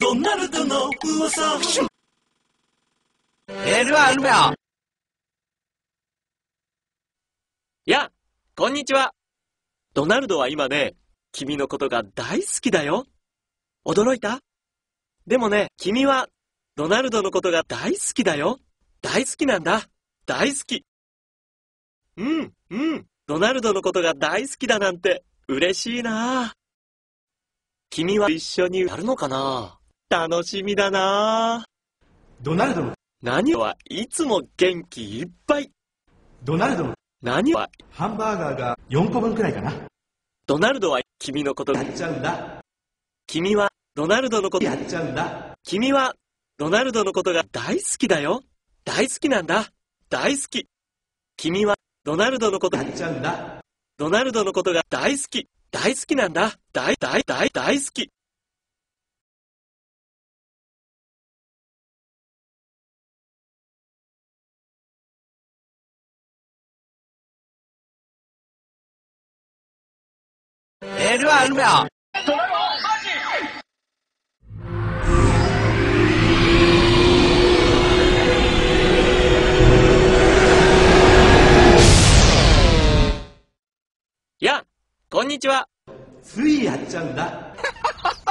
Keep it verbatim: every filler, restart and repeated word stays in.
ドナルドの噂。 エルアルベア。 や、こんにちは。ドナルドは今ね、君のことが大好きだよ。驚いた？でもね、君はドナルドのことが大好きだよ。大好きなんだ。大好き。うん、うん。ドナルドのことが大好きだなんて嬉しいな。君は一緒にやるのかな？楽しみだな。 ドナルドの何はいつも元気いっぱい。 ドナルドの何はハンバーガーがよんこぶんくらいかな。 ドナルドは君のことやっちゃうんだ。 君はドナルドのことやっちゃうんだ。 君はドナルドのことが大好きだよ。大好きなんだ。大好き。君はドナルドのことやっちゃうんだ。 ドナルドのことが大好き。大好きなんだ。大大大大好き。 エルアルベア。 や、こんにちは。 ついやっちゃうんだ。